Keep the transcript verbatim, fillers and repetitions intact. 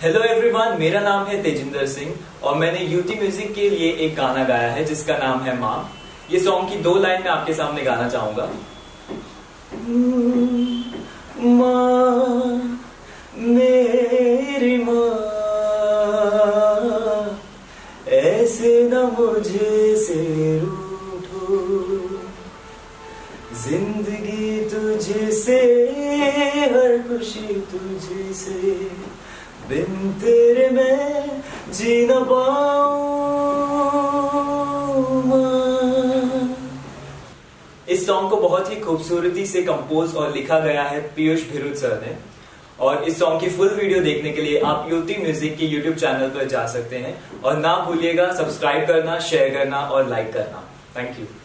Hello everyone, मेरा नाम है तेजिंदर सिंह और मैंने यूटी म्यूजिक के लिए एक गाना गाया है जिसका नाम है माँ। ये सॉन्ग की दो लाइन मैं आपके सामने गाना चाहूंगा। माँ, मेरी माँ, ऐसे न मुझे से रूठो, जिंदगी तुझसे, हर खुशी तुझसे, बिन तेरे मैं जी न पाऊं। इस सॉन्ग को बहुत ही खूबसूरती से कंपोज और लिखा गया है पीयूष भिरुद सर ने। और इस सॉन्ग की फुल वीडियो देखने के लिए आप यूटी म्यूजिक की यूट्यूब चैनल पर जा सकते हैं। और ना भूलिएगा सब्सक्राइब करना, शेयर करना और लाइक करना। Thank you.